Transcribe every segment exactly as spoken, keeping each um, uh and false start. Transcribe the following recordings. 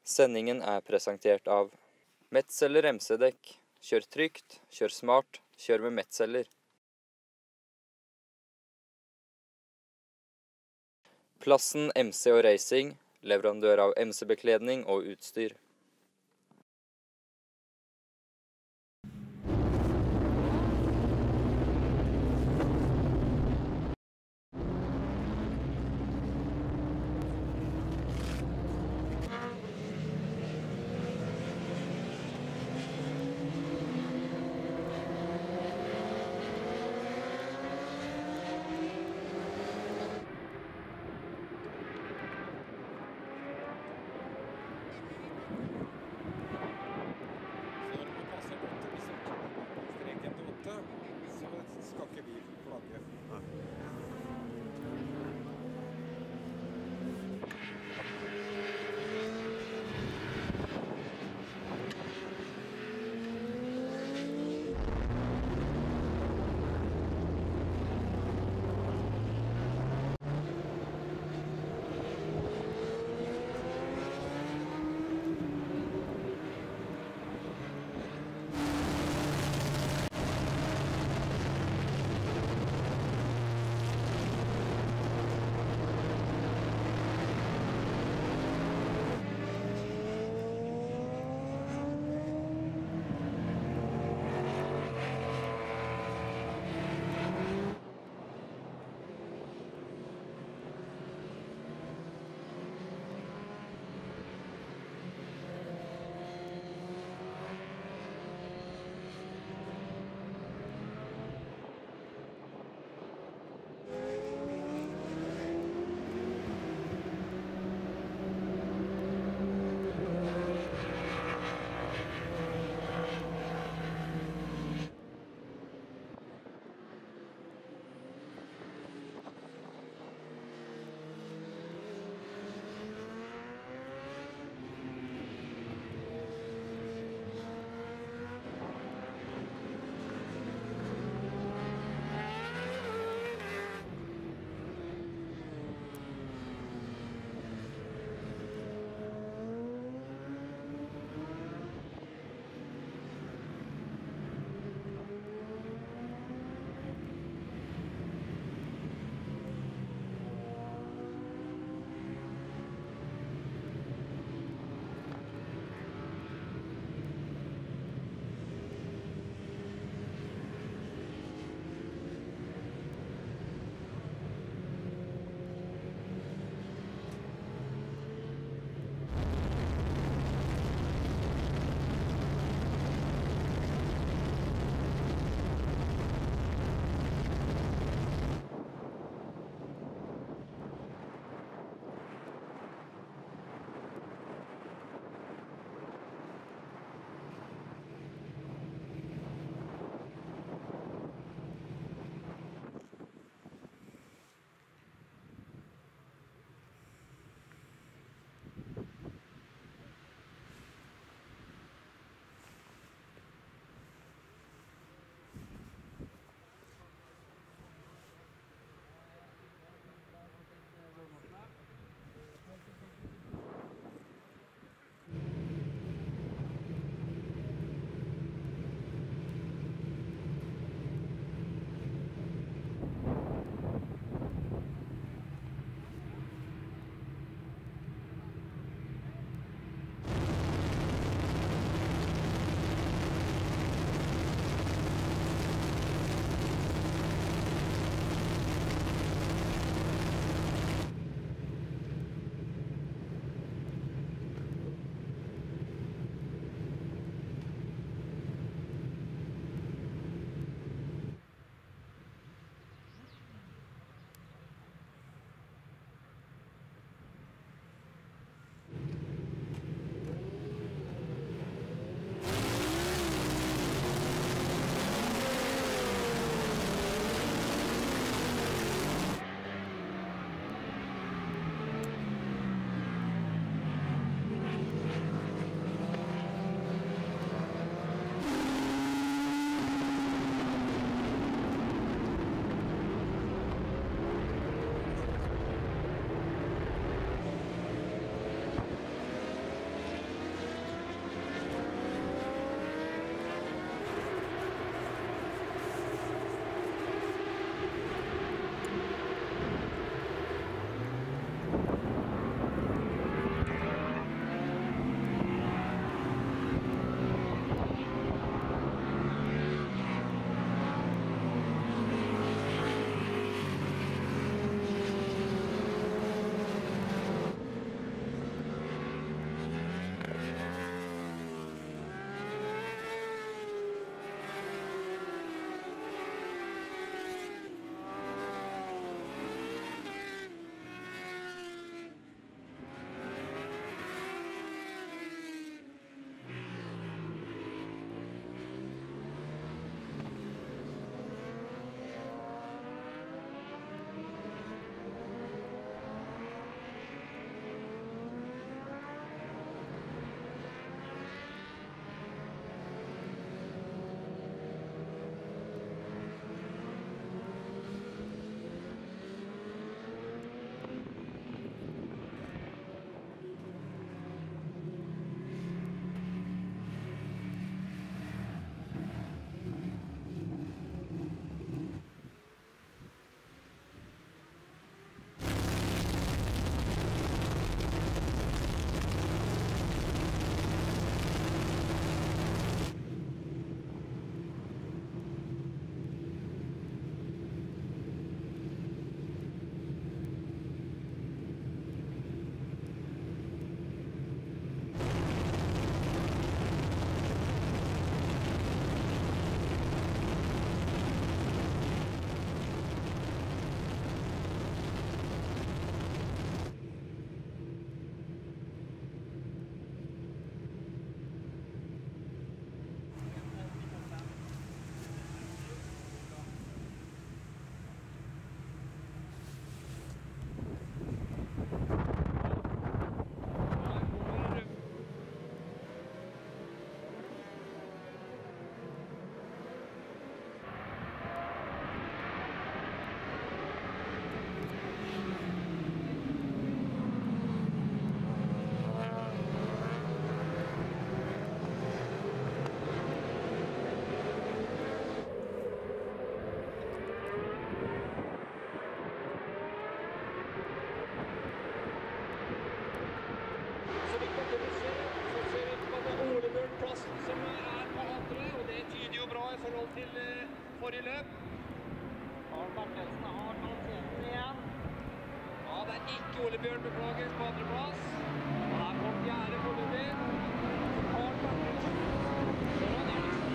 Sendingen er presentert av Metzeler M C-dekk. Kjør trygt, kjør smart, kjør med Metzeler. Plassen M C og Racing, leverandør av M C-bekledning og utstyr. forrige løp. Carl Bertelsen har tatt seten igjen. Ja, det er ikke Ole Bjørn Beklages på andre plass. Han er på fjerde foreløpig. Carl Bertelsen. Foran Eriksen.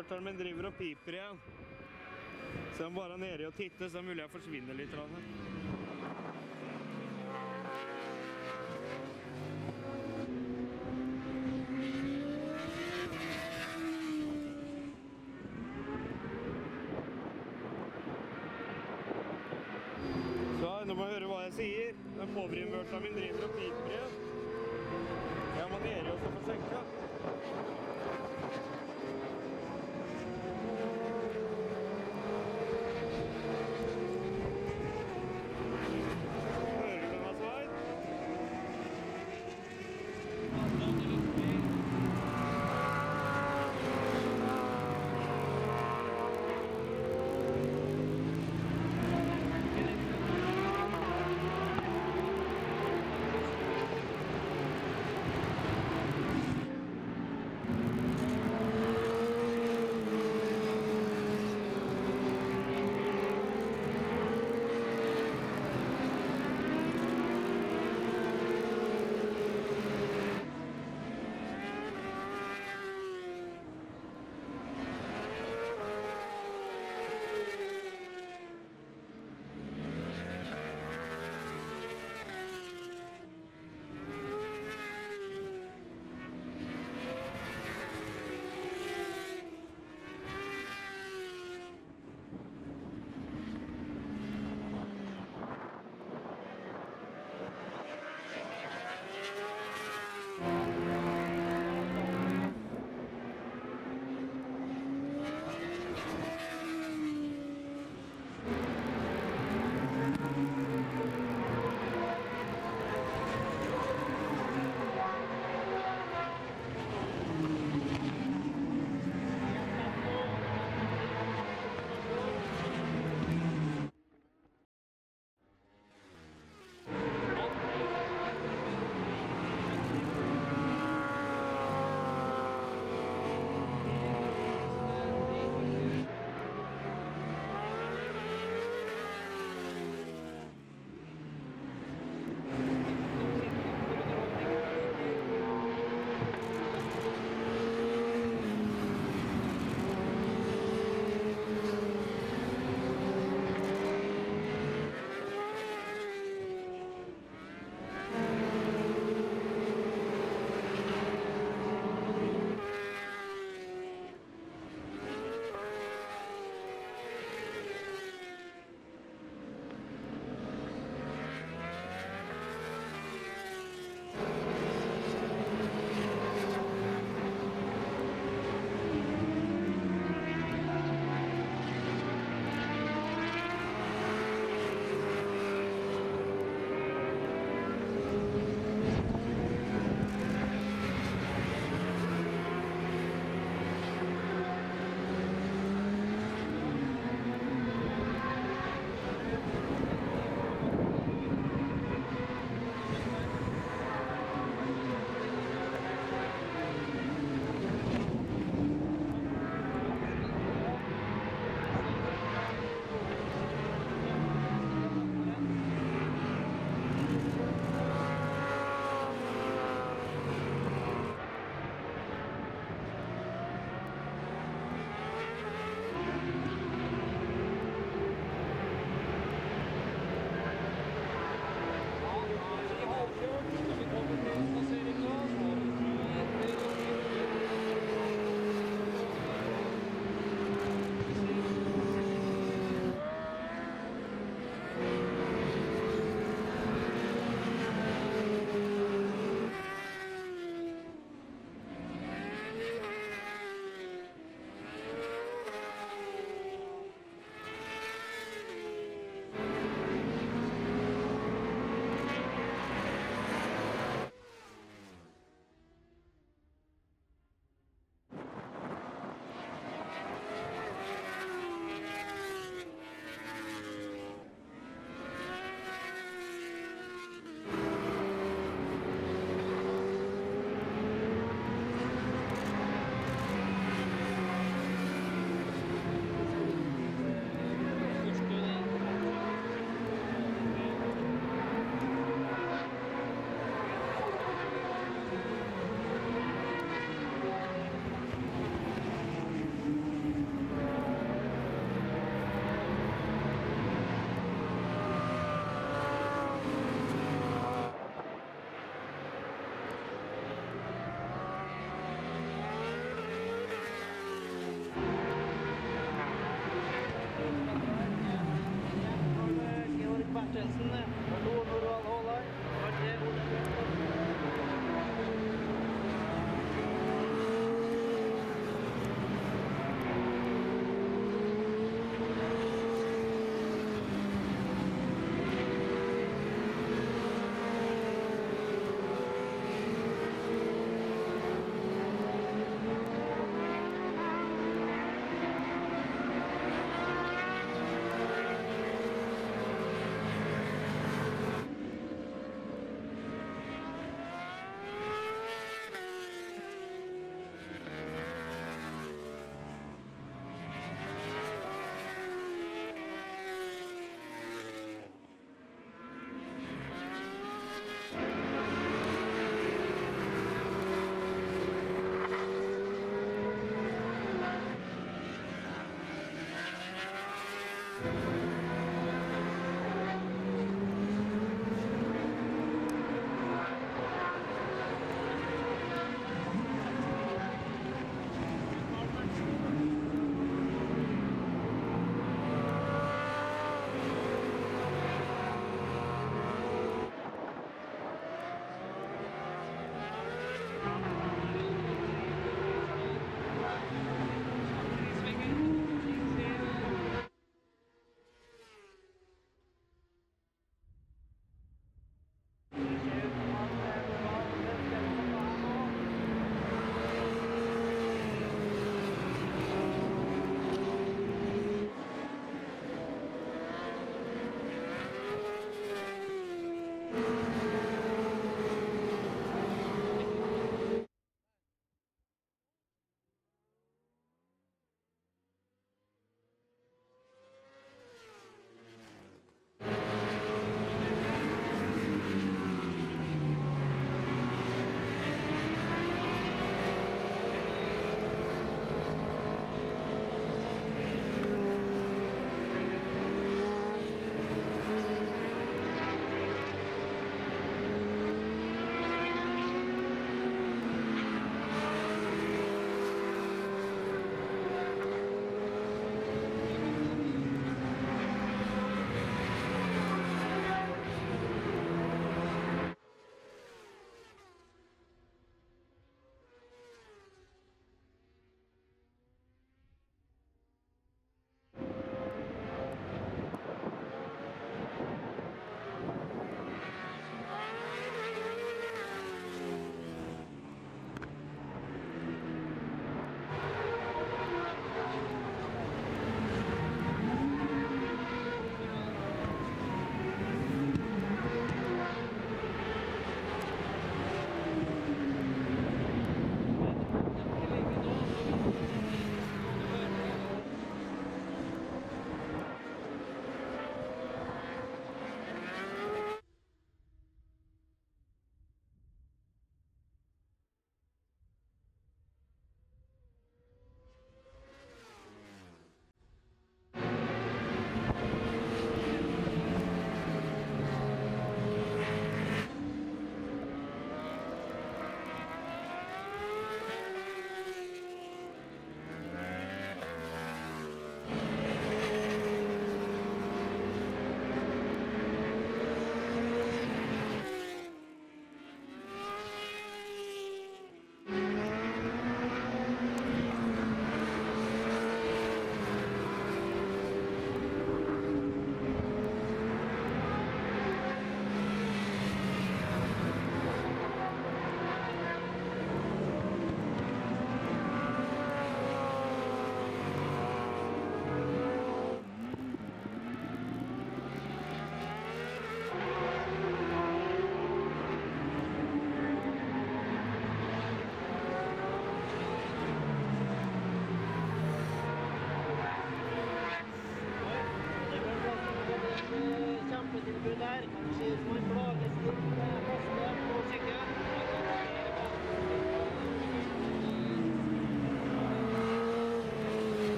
Påvrimørteren min driver og piper igjen. Så jeg må bare nede og titte, så er det mulig jeg forsvinner litt. Så nå må jeg høre hva jeg sier. Den påvrimørteren min driver og piper igjen. Jeg må nede og få sjekka.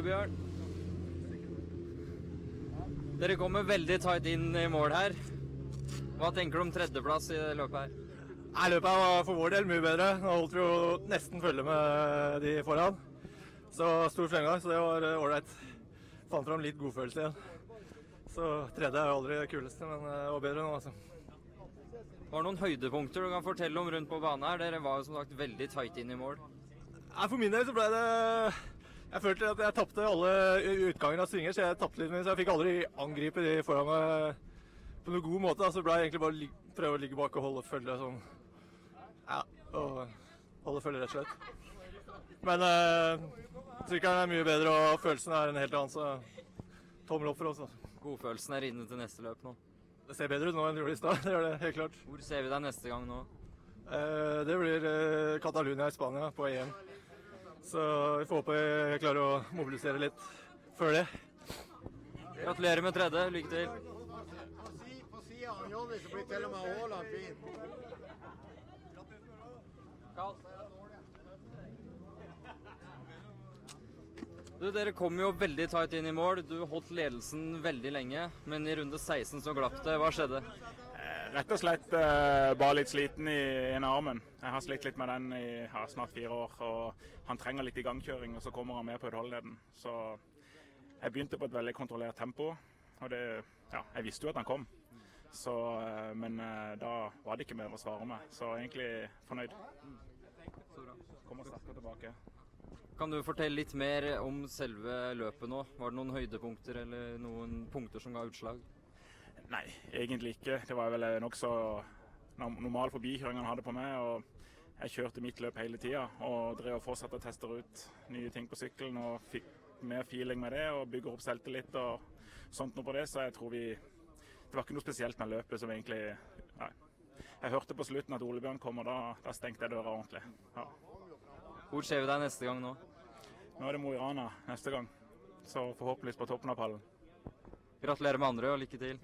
Ole Bjørn. Dere kommer veldig tight inn i mål her. Hva tenker du om tredjeplass i løpet her? Nei, løpet var for vår del mye bedre. Nå holdt vi jo nesten følge med de foran. Så stor fremgang, så det var ålreit. Fant fram litt godfølelse igjen. Så tredje er jo aldri det kuleste, men det var bedre nå, altså. Var det noen høydepunkter du kan fortelle om rundt på banen her? Dere var jo som sagt veldig tight inn i mål. Nei, for min del så ble det... Jeg følte at jeg tappte alle utganger av svinger, så jeg tappte litt, men så jeg fikk aldri angripe de foran meg på noen god måte. Så ble jeg egentlig bare lig prøve å ligge bak og holde følge sånn. Ja, og holde følge rett og slett. Men uh, sykkelen er mye bedre, og følelsen er en helt annen, så tommel opp for oss. Altså. Godfølelsen er inne til neste løp nå. Det ser bedre ut nå enn det gjorde i stad, det gjør det helt klart. Hvor ser vi deg neste gang nå? Uh, det blir uh, Catalunya i Spania på E M. Så vi får håpe jeg klarer å mobilisere litt før det. Gratulerer med tredje, lykke til. På siden av Jonny så blir til og med Haaland fin. Du, dere kom jo veldig tight inn i mål. Du holdt ledelsen veldig lenge, men i runde seksten så glapp det. Hva skjedde? Rett og slett uh, bare litt sliten i ene armen. Jeg har slitt litt med den i ja, snart fire år, og han trenger litt igangkjøring, og så kommer han med på utholdenheten. Så jeg begynte på et veldig kontrollert tempo, og det, ja, jeg visste jo at han kom. Så, uh, men uh, da var det ikke mer å svare med, så egentlig fornøyd. Så bra. Kommer sterkere tilbake. Kan du fortelle litt mer om selve løpet nå? Var det noen høydepunkter eller noen punkter som ga utslag? Nei, egentlig ikke. Det var vel nokså normal forbikjøring han hadde på meg, og jeg kjørte mitt løp hele tida og drev og fortsatte å teste ut nye ting på sykkelen og fikk mer feeling med det og bygger opp selvtillit og sånt noe på det, så jeg tror vi det var ikke noe spesielt med løpet som egentlig nei. Jeg hørte på slutten at Ole Bjørn kom, og da, da stengte jeg døra ordentlig. Ja. Hvor ser vi deg neste gang nå? Nå er det Mo i Rana neste gang, så forhåpentligvis på toppen av pallen. Gratulerer med andre, og lykke til.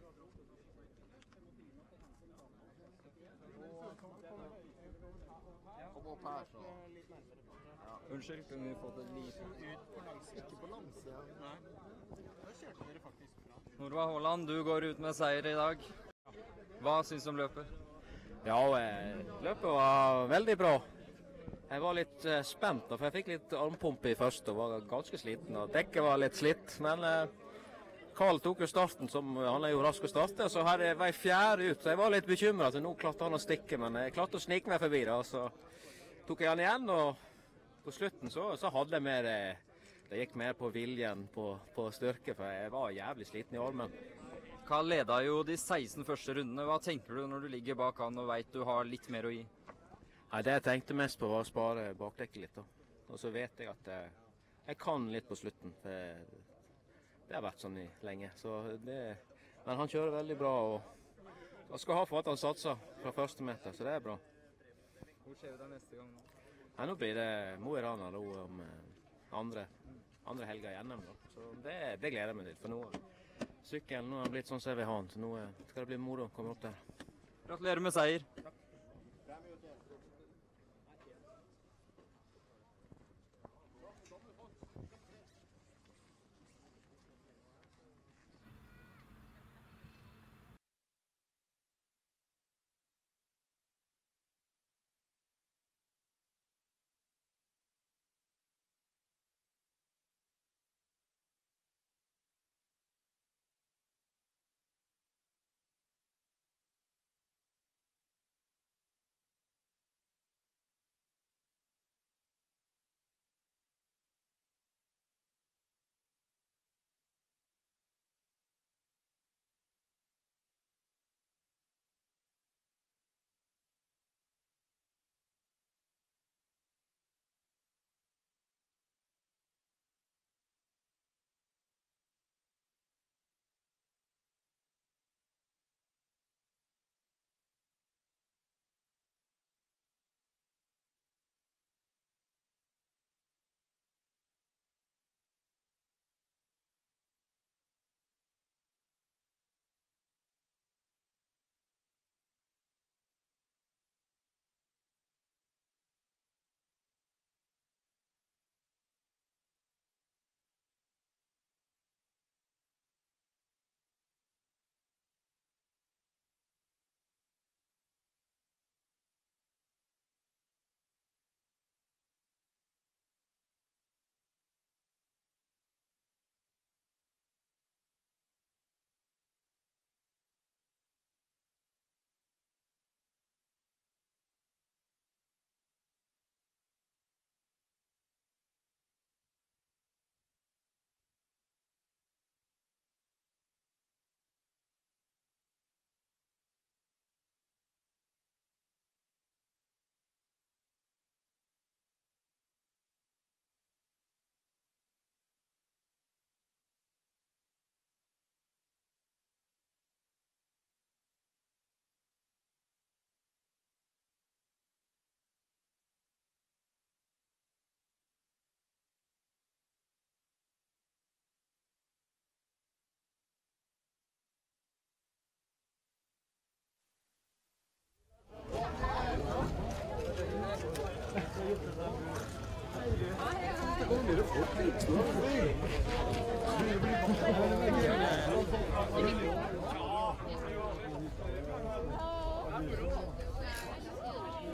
Kom opp her, så. Unnskyld, kunne vi fått et lite Ut på langs, ikke på langs, ja. Nei. Da kjørte dere faktisk bra. Norva Haaland, du går ut med seier i dag. Hva synes du om løpet? Ja, løpet var veldig bra. Jeg var litt uh, spent, for jeg fikk litt armpumpe i første og var ganske sliten. Og dekket var litt slitt, men uh, Karl tok jo starten, som han er jo rask å starte, og så hadde jeg vei fjerde ut. Så jeg var litt bekymret, så nå klarte han å stikke, men jeg klarte å snike meg forbi da. Så tok jeg han igjen, og på slutten så, så hadde jeg mer, det gikk mer på viljen på, på styrke, for jeg var jævlig sliten i armen. Karl leda jo de seksten første rundene. Hva tenker du når du ligger bak han og vet du har litt mer å gi? Nei, det jeg tenkte mest på var å spare bakdekket litt da. Og så vet jeg at jeg, jeg kan litt på slutten, for jeg, det har vært sånn i lenge. Så det, men han kjører veldig bra, og jeg skal ha for at han satser fra første meter, så det er bra. Hvor ser vi deg neste gang nå? Nei, nå blir det Mo i Rana da, om andre, andre helger igjennom da. Så det, det gleder jeg meg til, for nå sykkelen nå har blitt sånn som jeg vil ha den, så nå skal det bli moro å komme opp der. Gratulerer med seier. Ja.